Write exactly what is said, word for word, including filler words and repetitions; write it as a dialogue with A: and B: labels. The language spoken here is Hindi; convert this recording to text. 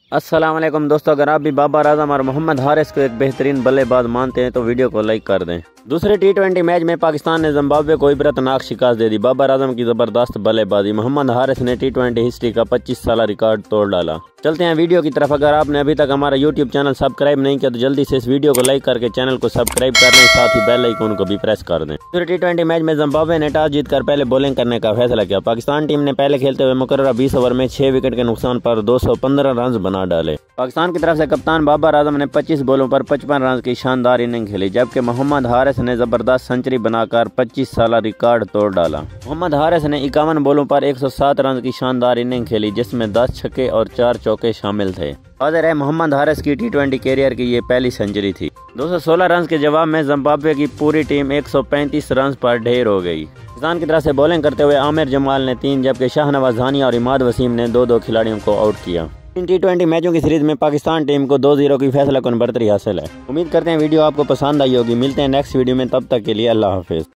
A: अस्सलाम वालेकुम दोस्तों, अगर आप भी बाबर आजम और मोहम्मद हारिस को एक बेहतरीन बल्लेबाज मानते हैं तो वीडियो को लाइक कर दें। दूसरे टी ट्वेंटी मैच में पाकिस्तान ने जिम्बाब्वे को इबरतनाक शिकस्त दे दी। बाबर आजम की जबरदस्त बल्लेबाजी, मोहम्मद हारिस ने टी ट्वेंटी हिस्ट्री का पच्चीस साल रिकॉर्ड तोड़ डाला। चलते हैं वीडियो की तरफ। अगर आपने अभी तक हमारा यूट्यूब चैनल सब्सक्राइब नहीं किया तो जल्दी से इस वीडियो को लाइक करके चैनल को सब्सक्राइब कर लें, साथ ही बेल आइकन को भी प्रेस कर दें। दूसरे टी ट्वेंटी मैच में जिम्बाब्वे ने टॉस जीतकर पहले बॉलिंग करने का फैसला किया। पाकिस्तान टीम ने पहले खेलते हुए मुकर्रर बीस ओवर में छह विकेट के नुकसान पर दो सौ पंद्रह रन बना डाले। पाकिस्तान की तरफ से कप्तान बाबर आजम ने पच्चीस बॉलों पर पचपन रन की शानदार इनिंग खेली, जबकि मोहम्मद हारिस ने जबरदस्त सेंचुरी बनाकर पच्चीस साल रिकॉर्ड तोड़ डाला। मोहम्मद हारिस ने इक्यावन बॉलों पर एक सौ सात रन की शानदार इनिंग खेली, जिसमें दस छक्के और चार चौके शामिल थे। वाज़ेह है, मोहम्मद हारिस की टी ट्वेंटी कैरियर की ये पहली सेंचुरी थी। दो सौ सोलह रन के जवाब में जिम्बाब्वे की पूरी टीम एक सौ पैंतीस रन पर ढेर हो गई। पाकिस्तान की तरफ से बॉलिंग करते हुए आमिर जमाल ने तीन, जबकि शाहनवाज धानी और इमाद वसीम ने दो दो खिलाड़ियों को आउट किया। इन टी ट्वेंटी मैचों की सीरीज में पाकिस्तान टीम को दो जीरो की फैसला कुन बढ़तरी हासिल है। उम्मीद करते हैं वीडियो आपको पसंद आई होगी। मिलते हैं नेक्स्ट वीडियो में, तब तक के लिए अल्लाह हाफिज।